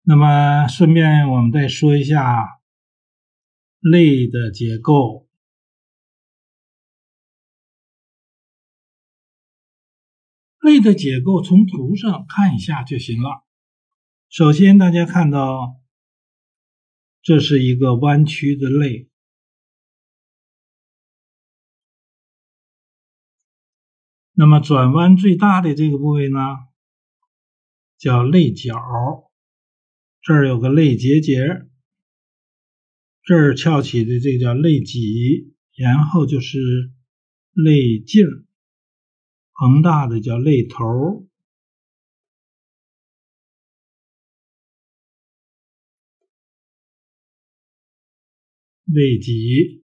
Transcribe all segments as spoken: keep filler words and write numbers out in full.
那么顺便我们再说一下肋的结构。肋的结构从图上看一下就行了。首先大家看到这是一个弯曲的肋，那么转弯最大的这个部位呢叫肋角，这儿有个肋结节，这儿翘起的这个叫肋脊，然后就是肋径，膨大的叫肋头。肋脊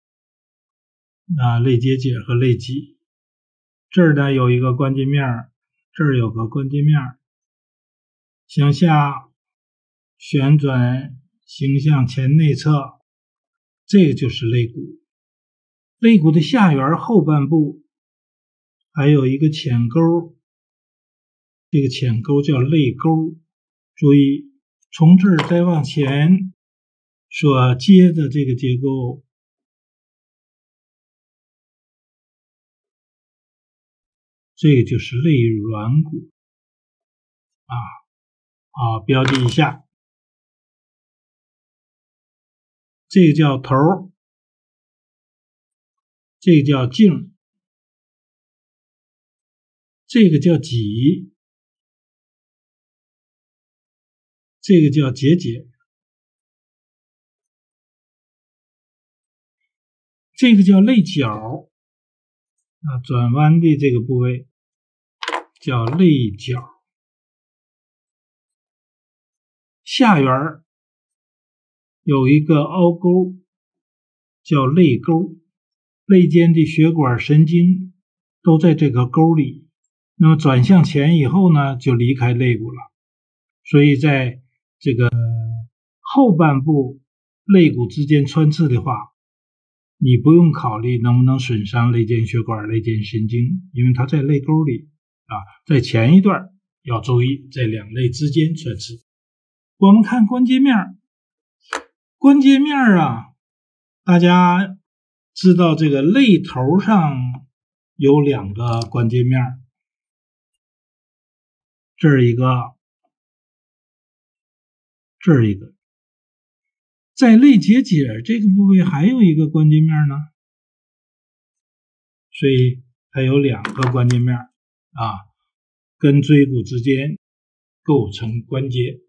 啊，肋结节和肋脊，这儿呢有一个关节面，这儿有个关节面，向下旋转行向前内侧，这个就是肋骨。肋骨的下缘后半部还有一个浅沟，这个浅沟叫肋沟。注意，从这儿再往前所接的这个结构，这个就是肋软骨啊啊，标记一下。这个叫头，这个叫颈，这个叫脊，这个叫结节，这个叫肋角啊，转弯的这个部位叫肋角。下缘有一个凹沟叫肋沟，肋间的血管神经都在这个沟里，那么转向前以后呢就离开肋骨了，所以在这个后半部肋骨之间穿刺的话，你不用考虑能不能损伤肋间血管、肋间神经，因为它在肋沟里啊。在前一段要注意在两肋之间穿刺。我们看关节面，关节面啊，大家知道这个肋头上有两个关节面，这儿一个，这儿一个。在肋结节这个部位还有一个关节面呢，所以它有两个关节面啊，跟椎骨之间构成关节。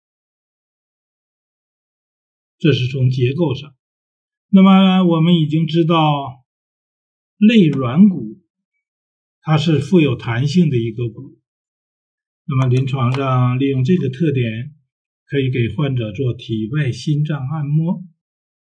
这是从结构上。那么我们已经知道肋软骨它是富有弹性的一个骨，那么临床上利用这个特点可以给患者做体外心脏按摩。